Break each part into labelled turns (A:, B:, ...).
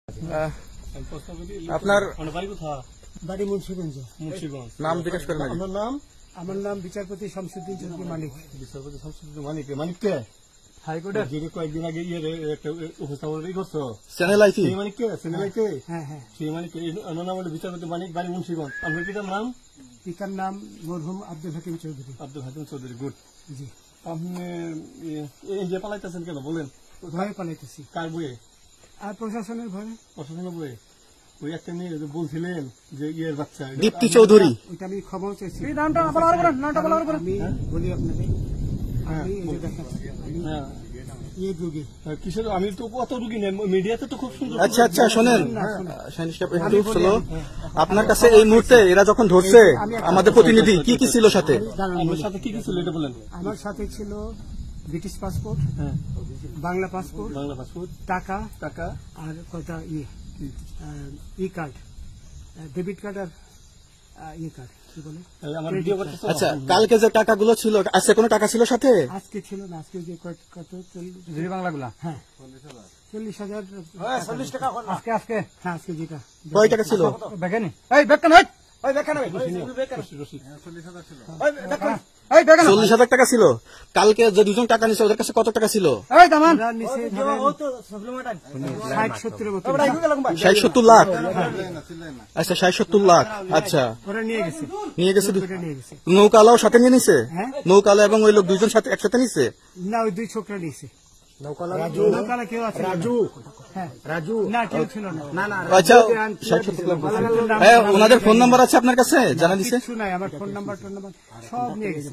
A: আপনার
B: বাড়ি মুন্সিগঞ্জ।
A: নাম জিজ্ঞেস করেন।
B: আমার নাম বিচারপতি শামসুদ্দিন চৌধুরী মানিক।
C: বিচারপতি শামসুদ্দিন মানিক। মানিক কে? হাইকোর্টের যে কয়েকদিন আগে একটা উপস্থাপন করছো চ্যানেল আইছি। সেই মানিক কে? চ্যানেল আইতে?
B: হ্যাঁ হ্যাঁ।
C: সেই মানিক নাম হলো বিচারপতি মানিক, বাড়ি মুন্সিগঞ্জ। আপনার পিতার নাম?
B: পিতার নাম মরহুম আব্দুল হাকিম চৌধুরী।
C: আব্দুল হাকিম চৌধুরী। গুড।
B: জি।
C: আপনি ইন্ডিয়া পালাইতেছেন কেন বলেন?
B: ভয়ে পালাইতেছি।
C: কার বইয়ে?
B: আর প্রশাসনের ভয়ে।
C: প্রশাসনের বইয়ে? ওই একটা মেয়ে বলছিলেন যে ইয়ের বাচ্চা
A: দীপ্তি চৌধুরী।
B: ওইটা আমি ক্ষমাও চাইছি।
C: নামটা বলার পরে
B: আমি বলি আপনাকে, আমি এই যে দেখাচ্ছি ইয়ে রুগী।
C: কিসের? আমি তো কত রুগী নেই, মিডিয়াতে তো খুব সুন্দর।
A: আচ্ছা আচ্ছা শোনেন, একটু স্লো। আপনার কাছে এই মুহূর্তে এরা যখন ধরছে আমাদের প্রতিনিধি কি কি ছিল সাথে?
C: আমার সাথে কি কি ছিল এটা বলেন।
B: আমার সাথে ছিল ব্রিটিশ পাসপোর্ট, বাংলা পাসপোর্ট, টাকা
C: টাকা
B: আর কয়টা ই কার্ড, ডেবিট কার্ড আর ই কার্ড কি বলে।
A: আচ্ছা, কালকে যে টাকাগুলো ছিল, আজকে কোনো টাকা ছিল সাথে?
B: আজকে ছিল না, আজকে যে কত
C: বাংলাগুলা।
B: হ্যাঁ 40,000।
C: 40 টাকা আজকে আজকে।
B: হ্যাঁ আজকে যেটা।
A: কয় টাকা ছিল?
C: দেখেনি এই বেকান হয়, ওই বেকান হয়
A: 40,000 টাকা ছিল। কালকে যে দুজন টাকা নিছে ওদের কাছে কত টাকা ছিল? 60-70 লাখ। আচ্ছা 60-70 লাখ। আচ্ছা নিয়ে গেছে। নৌকালাও সাথে নিয়ে নিছে? নৌকালা এবং ওই লোক দুইজন সাথে একসাথে নিছে?
B: না, ওই দুই ছোকরা নিছে। নৌকালা কেউ আছে? রাজু না, কেউ ছিল না।
A: আচ্ছা, ওনাদের ফোন নাম্বার আছে আপনার কাছে? জানা দিছে?
B: কিছু নাই, আমার ফোন নাম্বার সব নিয়ে গেছে।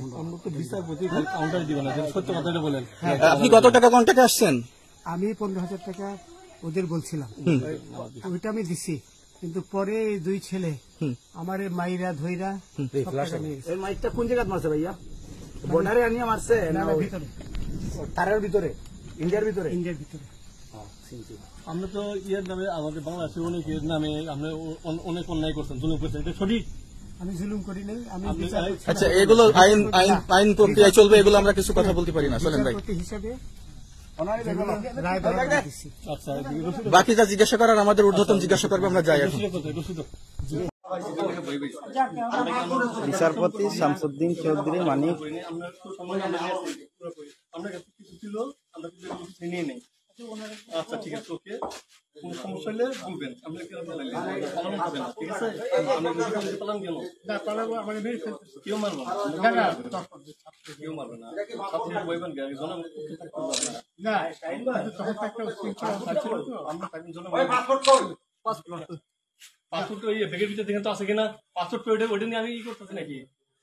C: সত্য কথাটা বলেন।
A: আপনি কত টাকা কন্ট্যাক্টে আসছেন?
B: আমি 15,000 টাকা ওদের বলছিলাম, ওইটা আমি দিছি। কিন্তু পরে এই দুই ছেলে আমার মাইরা ধইরা
C: মাইকটা কোন জায়গায় মারছে ভাইয়া? বর্ডারে আনিয়ে মারছে না ভিতরে? তারের ভিতরে, ইন্ডিয়ার ভিতরে?
B: ইন্ডিয়ার ভিতরে।
C: আমরা তো ইয়ের নামে, আমাদের বাংলাদেশের অনেকের নামে আমরা অনেক অন্যায় করছেন, জুলুম করছেন, এটা সঠিক?
B: আমি জুলুম করি নাই। আমি
A: আচ্ছা, এগুলো আইন প্রক্রিয়া চলবে, এগুলো আমরা কিছু কথা বলতে পারি না। চলেন ভাই,
B: হিসাবে
A: বাকি যা জিজ্ঞাসা করার আমাদের ঊর্ধ্বতন জিজ্ঞাসা করবে, আমরা যাই এখন।
D: বিচারপতি শামসুদ্দিন চৌধুরী মানিক।
C: আচ্ছা ঠিক আছে, ওকে। কোন সমস্যা হলে বলবেন, আমরা কেউ পালান হবে না, ঠিক আছে? পালান কেন? কেউ মারবো কেউ মারবে না। ছাত্রীরা বইবেন পাসপোর্ট ওই ব্যাগের ভিতরে দেখেন তো আছে কিনা? পাসপোর্ট ওইটা নিয়ে আমি ই করতেছি নাকি?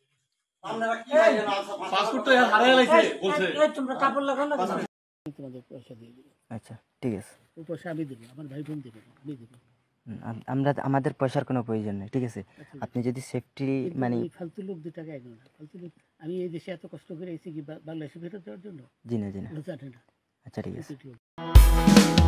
C: পাসপোর্ট তো হারাই লাগছে বলছে।
B: তোমরা কাপড় লাগাও না, তোমাদের পয়সা দিয়ে দিবে।
E: আচ্ছা ঠিক আছে,
B: ওই পয়সা আমি দেবো, আমার ভাই বোন দেবে, আমি দেবো।
E: আমাদের পয়সার কোনো প্রয়োজন নেই, ঠিক আছে? আপনি যদি সেফটি মানে
B: ফালতু লোক 2 টাকা এগো না, ফালতু লোক। আমি এই দেশে এত কষ্ট করে এসেছি কি বাংলাদেশে ফেরত দেওয়ার জন্য?
E: জি না।
B: জানে না।
E: আচ্ছা ঠিক আছে।